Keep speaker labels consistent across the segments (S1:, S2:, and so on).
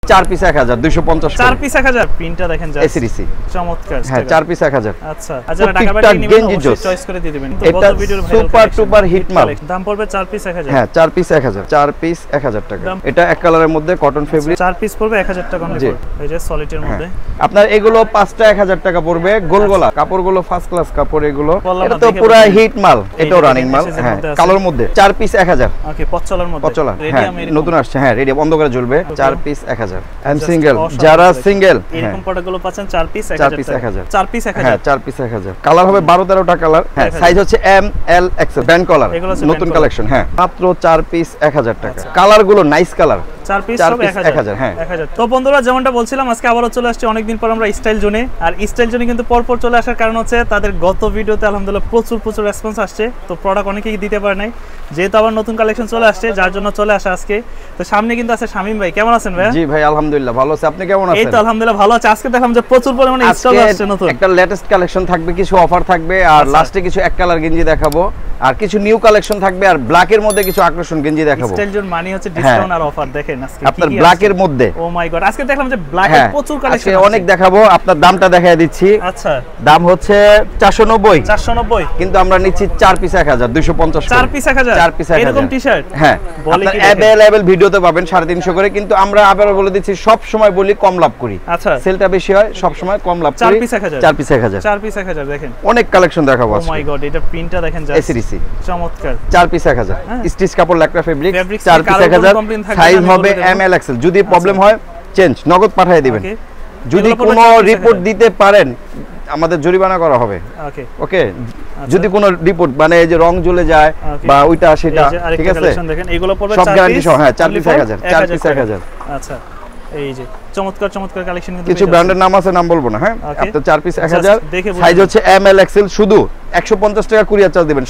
S1: 4 piece 1000 250
S2: 4 piece 1000 প্রিন্টটা দেখেন যা
S1: এসিডিসি
S2: চমৎকার
S1: হ্যাঁ 4 পিস 1000
S2: আচ্ছা যারা টাকা বাড়ি নেবেন অবশ্যই চয়েস করে দিয়ে দিবেন
S1: এটা সুপার টুপার হিট মাল
S2: দাম পড়বে 4 পিস 1000
S1: হ্যাঁ 4 পিস 1000 4 পিস 1000 টাকা এটা এক কালারের মধ্যে কটন ফেব্রিক
S2: 4 পিস পড়বে 1000 টাকা অনলি এই যে সলিডের মধ্যে
S1: আপনার এগুলো 5টা 1000 টাকা পড়বে গোলগলা কাপড়গুলো ফার্স্ট ক্লাস কাপড় এগুলো এটা তো পুরো হিট মাল এটাও রানিং মাল হ্যাঁ কালোর মধ্যে 4 পিস 1000
S2: ওকে পচলার মধ্যে
S1: পচলা হ্যাঁ নতুন আসছে হ্যাঁ রেডি বন্ধ করে জ্বলবে 4 পিস 1000 এন্ড সিঙ্গেল যারা সিঙ্গেল
S2: এরকম প্রোডাক্টগুলো পাচ্ছেন 4 পিস 1000
S1: 4 পিস 1000
S2: 4 পিস 1000
S1: হ্যাঁ 4 পিস 1000 কালার হবে 12 13টা কালার হ্যাঁ সাইজ হচ্ছে M L XL band collar নতুন কালেকশন হ্যাঁ মাত্র 4 পিস 1000 টাকা কালার গুলো নাইস কালার
S2: 4 পিস সব 1000
S1: হ্যাঁ
S2: 1000 তো বন্ধুরা যেমনটা বলছিলাম আজকে আবারো চলে আসছে অনেক দিন পর আমরা স্টাইল জোনে আর স্টাইল জোনে কিন্তু পরপর চলে আসার কারণ হচ্ছে তাদের গত ভিডিওতে আলহামদুলিল্লাহ প্রচুর রেসপন্স আসছে তো প্রোডাক্ট অনেকেই দিতে পারে নাই যেহেতু আবার নতুন কালেকশন চলে আসছে যার জন্য চলে আসা আজকে তো সামনে কিন্তু আছে শামিম ভাই কেমন আছেন ভাই
S1: জি ভাই আলহামদুলিল্লাহ ভালো আছি আপনি কেমন আছেন
S2: এই তো আলহামদুলিল্লাহ ভালো আছি আজকে দেখলাম যে প্রচুর পরিমাণে স্টক আসছে নতুন
S1: একটা লেটেস্ট কালেকশন থাকবে কিছু অফার থাকবে আর লাস্টে কিছু এক কালার গেঞ্জি দেখাবো আর কিছু নিউ কালেকশন থাকবে আর ব্ল্যাক এর মধ্যে কিছু আকর্ষণ গেঞ্জি দেখাবো
S2: স্টাইল জোন মানে হচ্ছে ডিসকাউন্ট আর অফার দেখেন আজকে
S1: আপনার ব্ল্যাক এর মধ্যে
S2: ও মাই গড আজকে দেখলাম যে ব্ল্যাক এর প্রচুর কালেকশন
S1: আজকে অনেক দেখাবো আপনার দামটা দেখায় দিচ্ছি
S2: আচ্ছা
S1: দাম হচ্ছে 490 কিন্তু আমরা নিচ্ছি 4 পিস 1000 250
S2: 4 পিস 1000
S1: 4 পিস 1000
S2: এরকম টি-শার্ট
S1: হ্যাঁ আপনার अवेलेबल ভিডিওতে পাবেন 350 করে কিন্তু আমরা আবার বলে দিচ্ছি সব সময় বলি কম লাভ করি
S2: আচ্ছা
S1: সেলটা বেশি হয় সব সময় কম লাভ করি
S2: 4 পিস 1000
S1: 4 পিস 1000
S2: 4 পিস 1000 দেখেন
S1: অনেক কালেকশন দেখাবো আজকে
S2: ও মাই গড এটা প্রিন্টটা দেখেন যা
S1: এসিডিসি
S2: চমৎকার
S1: 4 পিস 1000 স্টিচ কাপড় ল্যাকড়া ফেব্রিক 4 পিস 1000 সাইজ হবে এম এল এক্সেল যদি প্রবলেম হয় চেঞ্জ নগদ পাঠিয়ে দিবেন যদি কোনো রিপোর্ট দিতে পারেন আমাদের জরিমানা করা হবে ওকে ওকে যদি কোনো রিপোর্ট মানে এই যে রং জ্বলে যায় বা ওইটা সেটা ঠিক আছে
S2: দেখেন এগুলো পড়বে 4
S1: পিস সব গ্যারান্টি সহ হ্যাঁ 4 পিস 1000 4 পিস 1000
S2: আচ্ছা এই যে চমৎকার কালেকশন কিন্তু
S1: কিছু ব্র্যান্ডের নাম আছে নাম বলবো না হ্যাঁ আপনার 4 পিস 1000 সাইজ হচ্ছে এম এল এক্সেল শুধু 150 টাকা কুরিয়ার চার্জ দিবেন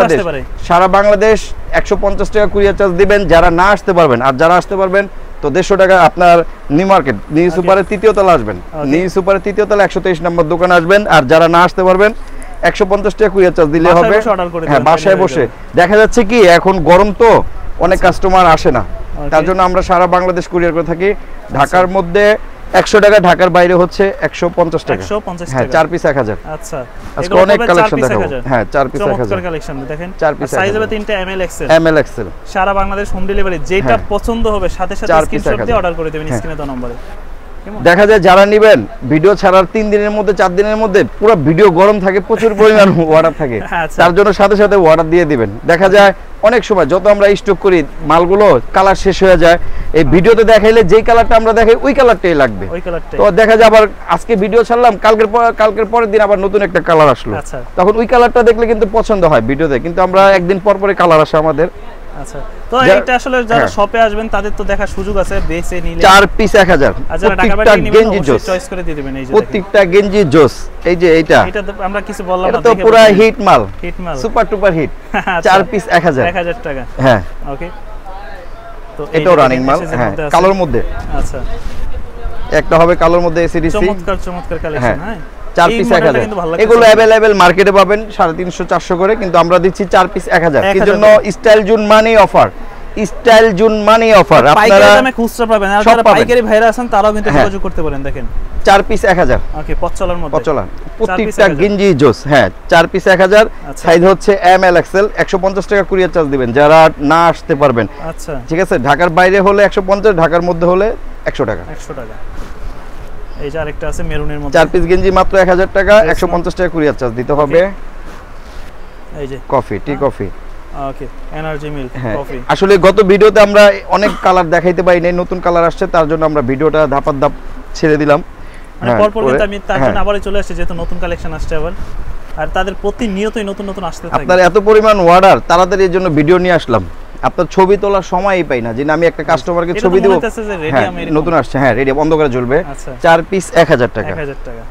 S1: সারা বাংলাদেশ 150 টাকা কুরিয়ার চার্জ দিবেন যারা না আসতে পারবেন আর যারা আসতে পারবেন তো 150 টাকা আপনার নিউ মার্কেট নিউ সুপারের তৃতীয় তলা আসবেন নিউ সুপারের তৃতীয় তলা 123 নম্বর দোকানে আসবেন আর যারা না আসতে পারবেন 150 টাকা কুরিয়ার চার্জ দিলে হবে হ্যাঁ বাসায় বসে দেখা যাচ্ছে কি এখন গরম তো অনেক কাস্টমার আসে না তার জন্য আমরা সারা বাংলাদেশ কুরিয়ার করে থাকি ঢাকার মধ্যে 100 টাকা ঢাকার বাইরে হচ্ছে 150 টাকা
S2: 150
S1: হ্যাঁ 4 পিস 1000
S2: আচ্ছা
S1: আজকে অনেক কালেকশন দেখাবো হ্যাঁ 4 পিস 1000
S2: চমৎকার কালেকশন দেখেন
S1: 4 পিস
S2: সাইজ হবে 3টা এমএল এক্সেল
S1: এমএল এক্সেল
S2: সারা বাংলাদেশ হোম ডেলিভারি যেটা পছন্দ হবে সাথে স্ক্রিনশট দিয়ে অর্ডার করে দিবেন স্ক্রিনে দেওয়া নম্বরে
S1: দেখা যায় যারা নেবেন ভিডিও ছাড়ার 3 দিনের মধ্যে 4 দিনের মধ্যে পুরো ভিডিও গরম থাকে প্রচুর পরিমাণ অর্ডার থাকে তার জন্য সাথে অর্ডার দিয়ে দিবেন দেখা যায় অনেক সময় যত আমরা স্টক করি মালগুলো কালার শেষ হয়ে যায় এই ভিডিওতে দেখাইলে যেই কালারটা আমরা দেখাই ওই কালারটাই লাগবে তো দেখা যায় আবার আজকে ভিডিও ছাড়লাম কালকের পরের দিন আবার নতুন একটা কালার আসলো তখন ওই কালারটা দেখলে কিন্তু পছন্দ হয় ভিডিওতে কিন্তু আমরা একদিন পর পরে কালার আসে আমাদের
S2: আচ্ছা তো এটা আসলে যারা শপে আসবেন তাদের তো দেখার সুযোগ আছে বেসে নিলে
S1: 4 পিস 1000 প্রত্যেকটা গেঞ্জি জোস
S2: চয়েস করে দিয়ে দিবেন এই যে
S1: প্রত্যেকটা গেঞ্জি জোস এই যে এটা
S2: আমরা কিছু বললাম না
S1: এটা তো পুরো হিট মাল সুপার টুপার হিট 4 পিস 1000
S2: টাকা
S1: হ্যাঁ
S2: ওকে
S1: তো এটাও রানিং মাল হ্যাঁ কালোর মধ্যে আচ্ছা একটা হবে কালোর মধ্যে এসিডিসি
S2: চমৎকার কালেকশন হ্যাঁ
S1: 4 পিস 1000 এগুলো अवेलेबल মার্কেটে পাবেন 350 400 করে কিন্তু আমরা দিচ্ছি 4 পিস 1000 এর জন্য style zone money offer style zone money offer আপনারা
S2: পাইকারি দামে খুচরা পাবেন আর যারা পাইকারি ভাইরা আছেন তারাও কিন্তু যোগাযোগ করতে পারেন দেখেন
S1: 4 পিস 1000
S2: ওকে পচলার মধ্যে
S1: পচলা প্রত্যেকটা গেঞ্জি জোস হ্যাঁ 4 পিস 1000 সাইজ হচ্ছে এম এল এক্সেল 150 টাকা কুরিয়ার চার্জ দিবেন যারা না আসতে পারবেন
S2: আচ্ছা
S1: ঠিক আছে ঢাকার বাইরে হলে 150 ঢাকার মধ্যে হলে 100 টাকা
S2: এই যে আরেকটা আছে মেরুনের মধ্যে
S1: 4 পিস গেঞ্জি মাত্র 1000 টাকা 150 টাকা কুরিয়ার চার্জ দিতে হবে
S2: এই যে
S1: কফি টি coffee
S2: okay energy milk coffee
S1: আসলে গত ভিডিওতে আমরা অনেক কালার দেখাইতে পারি নাই নতুন কালার আসছে তার জন্য আমরা ভিডিওটা ধাপ ছেড়ে দিলাম
S2: মানে পরপর কিন্তু আমি তার জন্য আবারই চলে আসছে যেহেতু নতুন কালেকশন আসছে আবার আর তাদের প্রতিনিয়তই নতুন আসতে থাকে
S1: আপনার এত পরিমাণ অর্ডার তাড়াতাড়ি এর জন্য ভিডিও নিয়ে আসলাম আপনার ছবি তোলার সময়ই পাই না যে আমি একটা কাস্টমারকে ছবি দেব নতুন আসছে হ্যাঁ রেডি বন্ধ করে জ্বলবে 4 পিস 1000 টাকা
S2: 1000 টাকা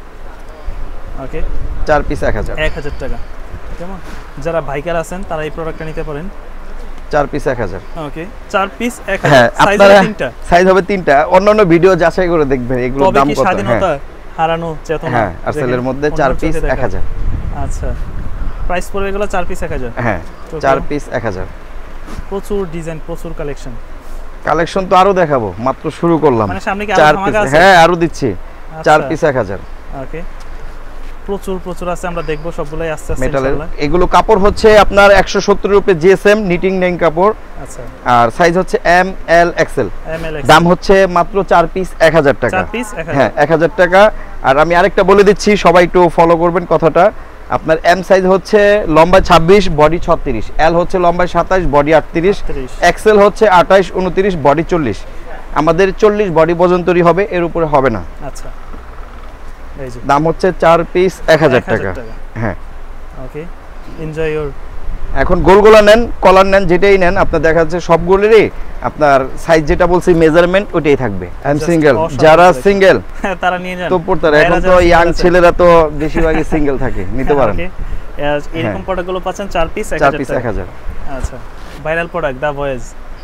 S2: ওকে
S1: 4 পিস
S2: 1000 টাকা কেমন যারা ভাইকার আছেন তারা এই প্রোডাক্টটা নিতে পারেন
S1: 4 পিস 1000
S2: ওকে 4 পিস 1000 সাইজ হবে 3টা
S1: সাইজ হবে 3টা অন্যান্য ভিডিও যাচাই করে দেখবেন এগুলোর দাম কত
S2: স্বাধীনতা হারানো চেতনা
S1: হ্যাঁ আর সেলের মধ্যে 4 পিস 1000
S2: আচ্ছা প্রাইস পড়বে এগুলো 4 পিস 1000
S1: হ্যাঁ 4 পিস 1000
S2: প্রচুর ডিজাইন প্রচুর কালেকশন
S1: কালেকশন তো আরো দেখাবো, মাত্র শুরু করলাম।
S2: মানে সামনে কি আরো ধামাকা আছে?
S1: হ্যাঁ আরো দিচ্ছি। 4 পিস 1000।
S2: ওকে, প্রচুর আছে, আমরা দেখবো সবগুলাই আস্তে আস্তে
S1: মেটালের।
S2: ইনশাআল্লাহ।
S1: এগুলো কাপড় হচ্ছে আপনার 170 এর উপরে জিএসএম নিটিং নেং কাপড়।
S2: আচ্ছা,
S1: আর সাইজ হচ্ছে এম এল এক্সেল। দাম হচ্ছে মাত্র 4 পিস 1000 টাকা।
S2: 4 পিস 1000।
S1: হ্যাঁ 1000 টাকা। আর আমি আরেকটা বলে দিচ্ছি, সবাই একটু ফলো করবেন কথাটা। আপনার এম সাইজ হচ্ছে লম্বা 26, বডি 36, এল হচ্ছে লম্বা 27, বডি 38, এক্সেল হচ্ছে 28, 29, বডি 40। আমাদের 40 বডি পর্যন্তই হবে, এর উপরে হবে না।
S2: আচ্ছা, এই যে
S1: দাম হচ্ছে 4 পিস 1000 টাকা। হ্যাঁ,
S2: ওকে, এনজয় ইওর।
S1: এখন গোলগোলা নেন, কলার নেন, যেটাই নেন আপনার দেখা যাচ্ছে সবগুলোরই আপনার সাইজ যেটা বলছি মেজারমেন্ট ওইটাই থাকবে। আই এম সিঙ্গেল, যারা সিঙ্গেল
S2: তারা নিয়ে যান।
S1: তো পড়তারা, এখন তো ইয়াং ছেলেরা তো বেশিরভাগই সিঙ্গেল থাকে, নিতে পারেন।
S2: এরকম প্রোডাক্টগুলো পাচ্ছেন 4 পিস 1000
S1: 4 পিস 1000।
S2: আচ্ছা, viral product the voice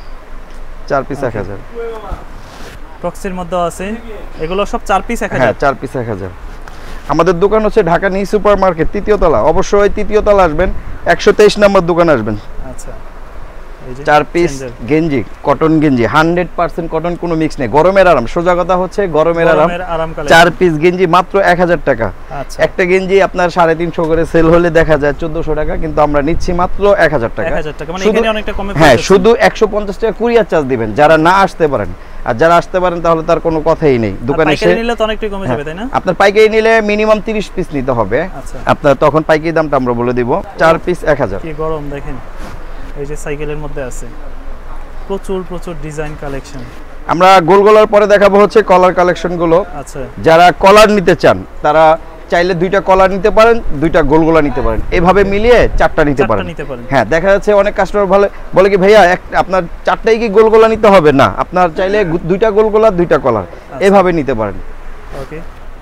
S1: 4 piece 1000।
S2: টক্সের মধ্যে আছে, এগুলো সব 4 পিস 1000।
S1: হ্যাঁ 4 পিস 1000। আমাদের দোকান হচ্ছে ঢাকা নিউ সুপার মার্কেট, 3য় তলা। অবশ্যই 3য় তলা আসবেন, 123 নম্বর দোকান আসবেন।
S2: আচ্ছা, এই যে
S1: 4 পিস গেঞ্জি, কটন গেঞ্জি, 100% কটন, কোনো মিক্স নেই। গরমের আরাম, সোজা কথা হচ্ছে গরমের আরাম। 4 পিস গেঞ্জি মাত্র 1000 টাকা।
S2: আচ্ছা,
S1: একটা গেঞ্জি আপনার 350 করে সেল হলে দেখা যায় 1400 টাকা, কিন্তু আমরা নিচ্ছি মাত্র 1000 টাকা।
S2: 1000 টাকা, মানে এখানে অনেকটা কমে।
S1: হ্যাঁ, শুধু 150 টাকা কুরিয়ার চার্জ দিবেন যারা না আসতে পারেন। আর যারা আসতে পারেন তাহলে তার কোনো কথাই নেই। দোকানে এসে
S2: পাইকারি নিলে তো অনেকটাই কমে যাবে, তাই না?
S1: আপনার পাইকারি নিলে মিনিমাম 30 পিস নিতে হবে।
S2: আচ্ছা,
S1: আপনার তখন পাইকারি দামটা আমরা বলে দিব। 4 পিস 1000।
S2: কি গরম দেখেন, এই যে সাইকেলের মধ্যে আছে প্রচুর ডিজাইন কালেকশন।
S1: আমরা গোলগোলার পরে দেখাবো হচ্ছে কলার কালেকশন গুলো।
S2: আচ্ছা,
S1: যারা কলার নিতে চান তারা চাইলে 2টা কলার নিতে পারেন, 2টা গোলগোলা নিতে পারেন, এভাবে মিলিয়ে 4টা নিতে পারেন। হ্যাঁ, দেখা যাচ্ছে অনেক কাস্টমার বলে কি ভাইয়া আপনার 4টাই কি গোলগোলা নিতে হবে? না, আপনার চাইলে 2টা গোলগোলা 2টা কলার এভাবে নিতে পারেন।
S2: ওকে,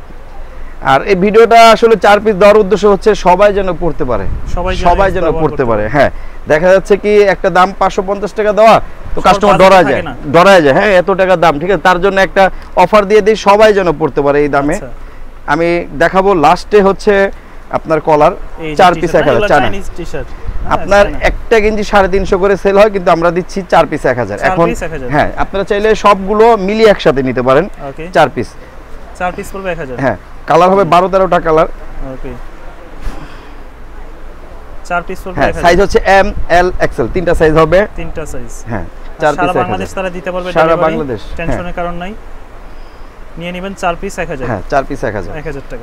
S1: আর এই ভিডিওটা আসলে 4 পিস দেওয়ার উদ্দেশ্য হচ্ছে সবাই যেন পড়তে পারে, সবাই যেন পড়তে পারে। হ্যাঁ, দেখা যাচ্ছে কি একটা দাম 550 টাকা দেওয়া, তো কাস্টমার ডরায় যায়। হ্যাঁ, এত টাকা দাম, ঠিক আছে, তার জন্য একটা অফার দিয়ে দিই, সবাই যেন পড়তে পারে এই দামে। আমি দেখাবো লাস্টে হচ্ছে আপনার কলার 4 পিস 1000 চাইনিজ টি-শার্ট। আপনার একটা গেঞ্জি 350 করে সেল হয়, কিন্তু আমরা দিচ্ছি 4 পিস 1000 এখন। হ্যাঁ, আপনারা চাইলে সবগুলো মিলিয়ে একসাথে নিতে পারেন। 4 পিস
S2: পড়বে 1000।
S1: হ্যাঁ, কালার হবে 12-13টা কালার।
S2: ওকে, 4 পিস পড়বে 1000।
S1: হ্যাঁ, সাইজ হচ্ছে এম এল এক্সেল, 3টা সাইজ হবে।
S2: 3টা সাইজ।
S1: হ্যাঁ, 4 পিস 1000।
S2: সারা বাংলাদেশ তারা দিতে পারবে,
S1: সারা বাংলাদেশ,
S2: টেনশনের কারণ নাই। নিয়ে নেবেন 4 পিস 1000।
S1: হ্যাঁ, 4 পিস
S2: 1000 টাকা।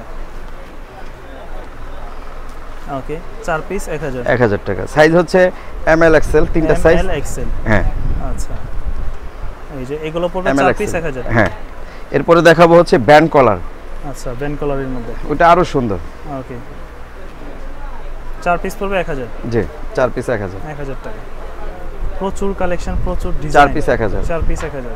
S2: ওকে, 4 পিস
S1: 1000 টাকা। সাইজ হচ্ছে এম এল এক্সেল, 3টা সাইজ।
S2: M L XL.
S1: হ্যাঁ,
S2: আচ্ছা, এই যে এগুলো পড়বে 4 পিস 1000।
S1: হ্যাঁ, এরপরে দেখাবো হচ্ছে ব্যান্ড কলার।
S2: আচ্ছা, ব্যান্ড কলারের মধ্যে
S1: ওটা আরো সুন্দর।
S2: ওকে, 4 পিস পড়বে 1000।
S1: জি, 4 পিস 1000।
S2: 1000 টাকা। প্রচুর কালেকশন, প্রচুর design.
S1: 4 piece 1000।
S2: 4 piece 1000।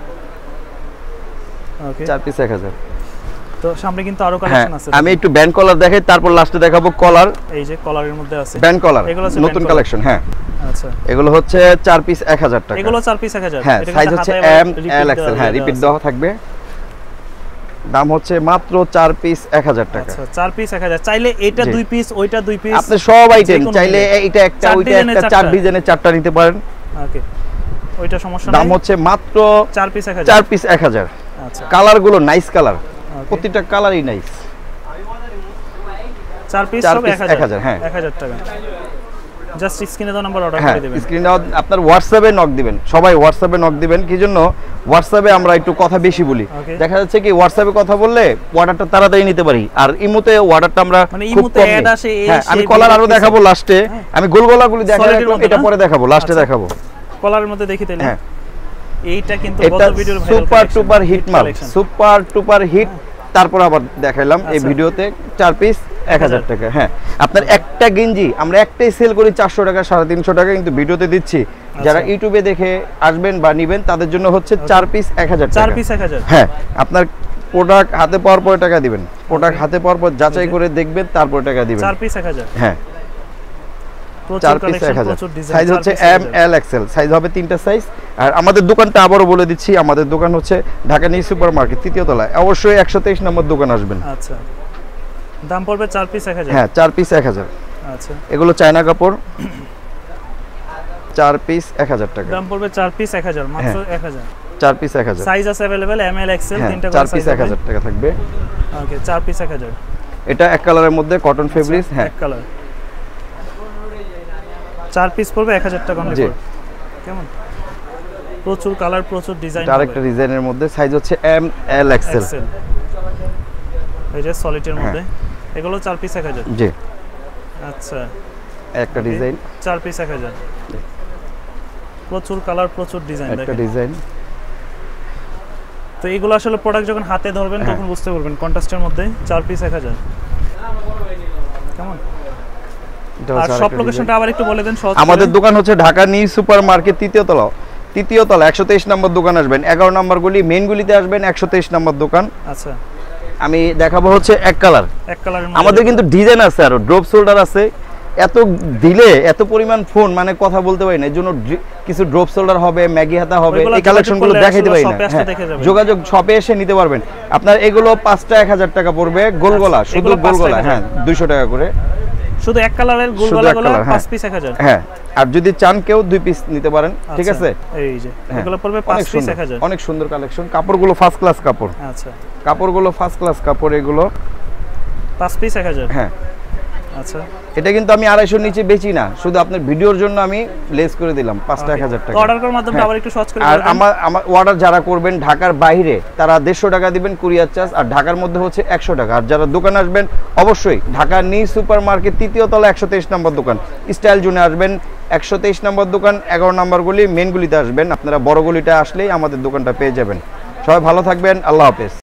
S2: Okay,
S1: 4 piece 1000।
S2: তো সামনে কিন্তু আরো কালেকশন আছে।
S1: আমি একটু ব্যান্ড কলার দেখাই, তারপর লাস্টে দেখাবো কলার।
S2: এই যে কলারের মধ্যে আছে
S1: ব্যান্ড কলার,
S2: এগুলো
S1: নতুন কালেকশন। হ্যাঁ,
S2: আচ্ছা,
S1: এগুলো হচ্ছে 4 পিস 1000 টাকা।
S2: এগুলো 4 পিস 1000।
S1: হ্যাঁ, সাইজ হচ্ছে এম এল এক্সেল। হ্যাঁ, রিপিট দেওয়া থাকবে। দাম হচ্ছে মাত্র 4 পিস 1000 টাকা।
S2: আচ্ছা, 4 পিস 1000। চাইলে এটা 2 পিস, ওইটা 2 পিস,
S1: আপনি সব আইটেম চাইলে এটা একটা ওইটা একটা 4 ডিজাইনের 4টা নিতে পারেন।
S2: ওকে, ওইটা সমস্যা নাই।
S1: দাম হচ্ছে মাত্র
S2: 4 পিস 1000।
S1: 4 পিস 1000।
S2: আচ্ছা,
S1: কালার গুলো নাইস কালার, প্রত্যেকটা কালারই নাইস।
S2: 4 পিস সব 1000। হ্যাঁ, 1000 টাকা। জাস্ট স্ক্রিনে দাও নাম্বার অর্ডার করে দিবেন।
S1: স্ক্রিনে আপনার হোয়াটসঅ্যাপে নক দিবেন, সবাই হোয়াটসঅ্যাপে নক দিবেন। কি জন্য? হোয়াটসঅ্যাপে আমরা একটু কথা বেশি বলি। দেখা যাচ্ছে কি হোয়াটসঅ্যাপে কথা বললে অর্ডারটা তাড়াতাড়ি নিতে পারি, আর ইমোতে অর্ডারটা আমরা খুব কম নিই। হ্যাঁ, আমি কলার আরো দেখাবো লাস্টে। আমি গোলগোলাগুলি দেখাই, এটা পরে দেখাবো, লাস্টে দেখাবো।
S2: কলারের মধ্যে দেখি তাহলে।
S1: হ্যাঁ,
S2: এইটা কিন্তু গত ভিডিওর ভাইরাল
S1: সুপার টুপার হিট মাল, সুপার টুপার হিট। তারপর আবার দেখাইলাম এই ভিডিওতে 4 পিস 1000 টাকা। হ্যাঁ, আপনার একটা গেঞ্জি আমরা একটাই সেল করি 400 টাকা, 350 টাকা, কিন্তু ভিডিওতে দিচ্ছি। যারা ইউটিউবে দেখে আসবেন বা নেবেন তাদের জন্য হচ্ছে 4 পিস 1000 টাকা।
S2: 4 পিস 1000।
S1: হ্যাঁ, আপনার প্রোডাক্ট হাতে পাওয়ার পরে টাকা দিবেন, প্রোডাক্ট হাতে পাওয়ার পর যাচাই করে দেখবেন, তারপর টাকা দিবেন।
S2: 4 পিস 1000।
S1: হ্যাঁ, 4 পিস 1000। সাইজ হচ্ছে এম এল এক্সেল, সাইজ হবে 3টা সাইজ। আর আমাদের দোকানটা আবারও বলে দিচ্ছি, আমাদের দোকান হচ্ছে ঢাকা নিউ সুপার মার্কেট, 3য় তলায়। অবশ্যই 123 নম্বর দোকান আসবেন।
S2: আচ্ছা, দাম পড়বে 4 পিস 1000।
S1: হ্যাঁ, 4 পিস 1000।
S2: আচ্ছা,
S1: এগুলো চায়না কাপড়। 4 পিস 1000 টাকা
S2: দাম পড়বে 4 পিস 1000 মাত্র 1000
S1: 4 পিস 1000
S2: সাইজ আছে अवेलेबल এম এল এক্সেল তিনটা করে
S1: 4 পিস 1000 টাকা থাকবে
S2: ওকে 4 পিস 1000
S1: এটা এক কালারের মধ্যে কটন ফেব্রিক্স হ্যাঁ
S2: এক কালার 4 পিস পড়বে 1000 টাকা অনলি কেমন প্রচুর কালার প্রচুর ডিজাইন
S1: আরেকটা ডিজাইনের মধ্যে সাইজ হচ্ছে এম এল এক্সেল
S2: এই যে সলিডের মধ্যে এগুলো 4 পিস 1000
S1: জি
S2: আচ্ছা
S1: একটা ডিজাইন
S2: 4 পিস 1000 প্রচুর কালার প্রচুর ডিজাইন দেখেন
S1: একটা ডিজাইন
S2: তো এগুলো আসলে প্রোডাক্ট যখন হাতে ধরবেন তখন বুঝতে পারবেন কন্ট্রাস্টের মধ্যে 4 পিস 1000 কেমন আর সব লোকেশনটা আবার একটু বলে দেন সহজ
S1: আমাদের দোকান হচ্ছে ঢাকা নিউ সুপার মার্কেট তৃতীয় তলা 123 নম্বর দোকান আসবেন 11 নম্বর গলি মেইন গলিতে আসবেন 123 নম্বর দোকান
S2: আচ্ছা
S1: আমি দেখাবো হচ্ছে এক কালারের আমাদের কিন্তু ডিজাইন আছে আর ড্রপ শোল্ডার আছে এত দিলে এত পরিমাণ ফোন মানে কথা বলতে পারি না এর জন্য কিছু ড্রপ শোল্ডার হবে ম্যাগি হাতা হবে এই কালেকশনগুলো দেখাইতে পারি না যোগাযোগ শপে এসে নিতে পারবেন আপনার এগুলো 5টা 1000 টাকা পড়বে গোলগলা শুধু গোলগলা হ্যাঁ 200 টাকা করে
S2: শুধু এক কালারের গোলগলাগুলো 5 পিস 1000
S1: হ্যাঁ আর যদি চান কেউ 2 পিস নিতে পারেন ঠিক আছে
S2: এই যে এগুলো পড়বে 5 পিস 1000
S1: অনেক সুন্দর কালেকশন কাপড়গুলো ফার্স্ট ক্লাস কাপড়
S2: আচ্ছা
S1: কাপড়গুলো ফার্স্ট ক্লাস কাপড় এগুলো
S2: 5 পিস 1000
S1: হ্যাঁ
S2: আচ্ছা
S1: এটা কিন্তু আমি 250 নিচে বেচি না শুধু আপনার ভিডিওর জন্য আমি লেস করে দিলাম 5টা 1000 টাকা
S2: অর্ডার করার মাধ্যমে আবার একটু সহজ করে
S1: আর আমার অর্ডার যারা করবেন ঢাকার বাইরে তারা 150 টাকা দিবেন কুরিয়ার চার্জ আর ঢাকার মধ্যে হচ্ছে 100 টাকা আর যারা দোকান আসবেন অবশ্যই ঢাকা নিউ সুপার মার্কেট তৃতীয় তলা 123 নম্বর দোকান স্টাইল জোনে আসবেন 123 নম্বর দোকান 11 নম্বর গলি মেইন গলিতে আসবেন আপনারা বড় গলিটা আসলেই আমাদের দোকানটা পেয়ে যাবেন সবাই ভালো থাকবেন আল্লাহ হাফেজ